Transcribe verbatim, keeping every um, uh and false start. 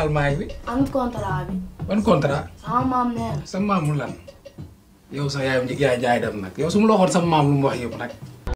taal maay bi. an contrat bi. ban contrat. sama maam nee na. sa maam mu lan yow sa yaay yaay jaay dem nag yow su ma la waxoon sama maam lu mu wax yëpp nag